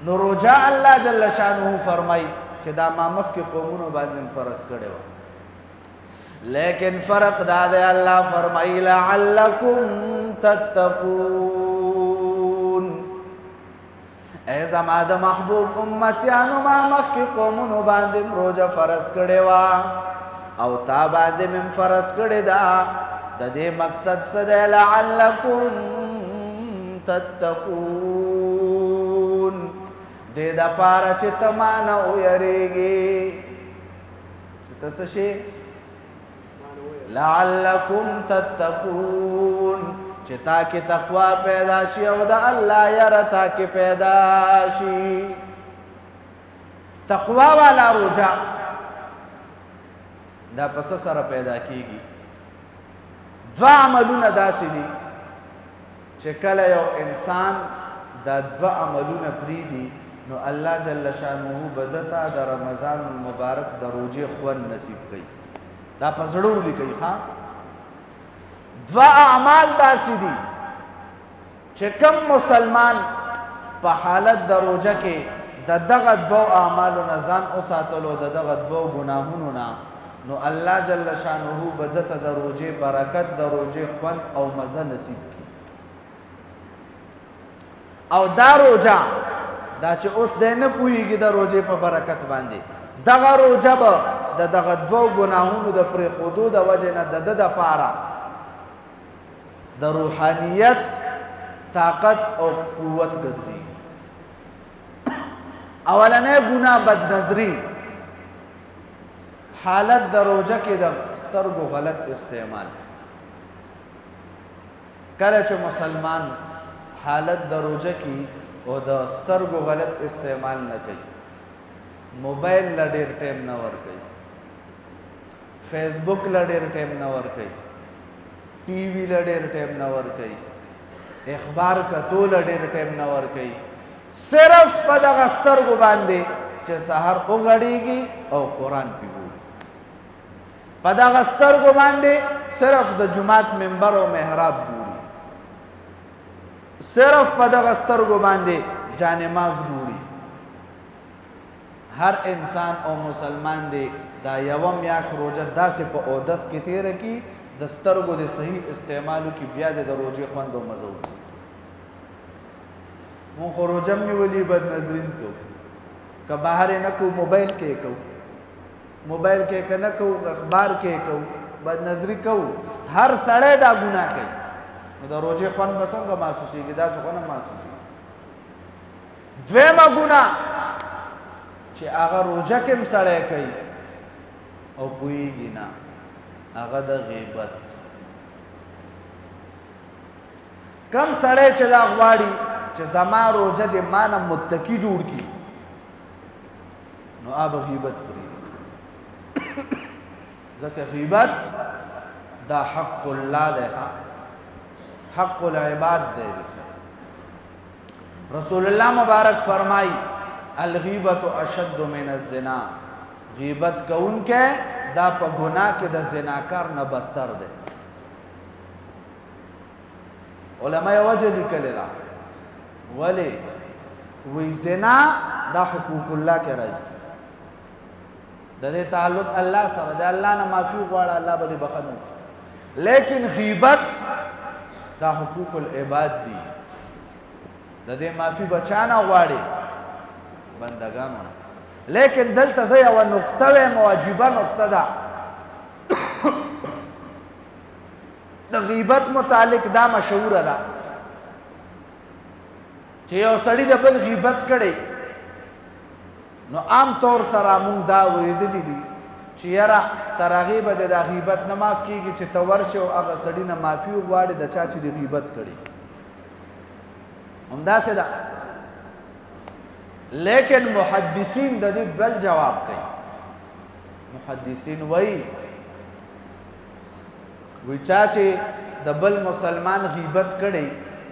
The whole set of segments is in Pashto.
نو روجا الله جل شانه فرمای چې دا ما مخکې قومونو باندې فرض کړی و لیکن فرق دا دی الله فرمای لعلکم تتقون اے زما د محبوب امتیانو ما مخکې قومونو باندې روجا فرض کړی و او تا باندې مم فرض کړی دا د دې مقصد څه دی لعلکم تتقون دې د پاره چې تمانه ویریږي چې تاسو شي لعلکم تتقون چې تا کې تقوا پیدا شي او د الله یره تا کې پیدا شي تقوا والا روجا دا پس سره پیدا کیږي دوا عملونه داسې دي چې کله یو انسان دا دوا عملونه پریدي نو الله جل شانه بدتا د رمضان المبارک د روزې خوند نصیب کوي دا په زړه ولیکئ ښا دوا اعمال داسې دي چې کم مسلمان په حالت د روزه کې د دغه دوو اعمالو نه ځان وساتلو د دغه دوو ګناهونو نه نو الله جل شانه بدته د روزې برکت د روزې خوند او مزه نصیب کړي او دا روزه دا چې اوس دی نه پوهېږي د روزې په برکت باندې دغه روزه به د دغه دوو ګناهونو د پرېښودو د وجې نه د ده دپاره د روحانیت طاقت او قوت ګرځي اولنی ګناه بدنظري حالت د روزه کې د سترګو غلط استعمال کله چې مسلمان حالت د روزه کې او د سترګو غلط استعمال نه کوي موبایل له ډېر ټایم نه ورکوي فیسبوک له ډېر ټایم نه ورکوي ټي وي له ډېر ټایم نه ورکوي اخبار کتو له ډېر ټایم نه ورکوي صرف په دغه سترګو باندې چې سحر وغړېږي او قرآن پې ګوري په دغه سترګو باندې صرف د جومات منبر او محراب ګوري صرف په دغه سترګو باندې جانماز ګوري هر انسان او مسلمان دی دا یوه میاشت روزه داسې په اودس کې تېره کړي د سترګو د صحیح استعمالو کې بیا د روزې خوند او مزه وکړي مونږ خو روزه هم نیولي بدنظرین کوو که بهر یې نه کوو موبایل کې یې کوو موبایل کې که نه کوو اخبار کې یې کوو بدنظري کوو هر سړی دا ګناه کوي نو د روزې خوند به څنګه محسوسېږي داسې خو نه محسوسېږي دویمه ګناه چې هغه روزه کې هم سړی کوي او پوهېږي نه هغه د غیبت کم سړی چې دا غواړي چې زما روزه د ما نه متقي جوړ کړي نو هغه غیبت پرېږدي ځکه غیبت دا حق الله دی حق العباد دی رسول الله مبارک فرمائی الغیبت اشد من الزنا غیبت کوونکی دا په ګناه کې د زناکار نه بدتر دی علما یې وجه لیکلې ده ولې وی زنا دا حقوق الله کې راځي د دې تعلق الله سره د الله نه معافي غواړه الله به دې بخښنه لیکن غیبت دا حقوق العباد دي د دې معافي بچا نه غواړي بندگانو نه لیکن دلته زه یوه نقطه وایم واجبه نقطه ده د غیبت متعلق دا مشهوره ده چې یو سړي د بل غیبت کړی نو عام طور سره مونږ دا اورېدلي دي چې یاره تر هغې به د دا غیبت نه معاف کېږي چې ته ورشې او هغه سړي نه معافي وغواړې د چا چې د غیبت کړي همداسې ده لیکن محدثین د دې بل جواب کوي محدثین وایي چا چې د بل مسلمان غیبت کړی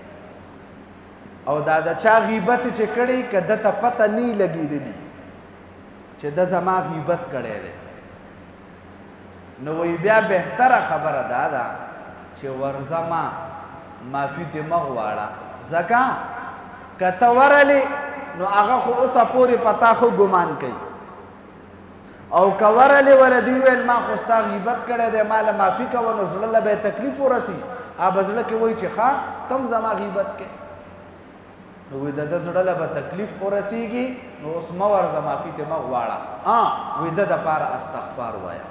او دا د چا غیبت چې کړی که ده ته پته نه لګېدلي چې ده زما غیبت کړی دی نو وایي بیا بهتره خبره دا ده چې ورځه ما معافي دې مه غواړه ځکه که ته ورلې نو هغه خو اوسه پورې پتا خو ګمان کوي او کورلی ولدي ویل ما خو ستا غیبت کړی دی ما له معافي کوه نو زړه له به یې تکلیف ورسي هغه زړه کې وایي چې ښه تم زما غیبت کې نو وایي د ده زړه له به تکلیف ورسیږي نو اوس مه ورځه معافي ترې مه غواړه وایي ده دپاره استغفار وایه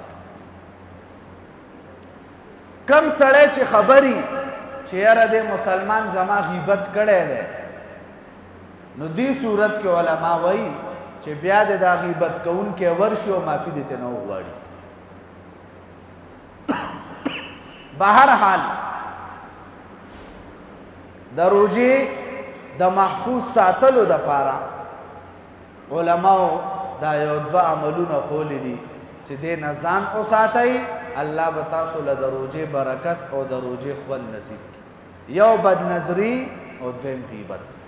کم سړی چې خبري چې یاره دی مسلمان زما غیبت کړی دی نو دې صورت کې علما وایي چې بیا د دا غیبت کوونکی ورشي او معافي دې ترې نه وغواړي بهر حال د روژې د محفوظ ساتلو دپاره علماو دا یو دوه عملونه ښولي دي چې دې نه ځان وساتئ الله به تاسو له د روژې برکت او د روژې خوند نصیب کړي یو بدنظري او دویم غیبت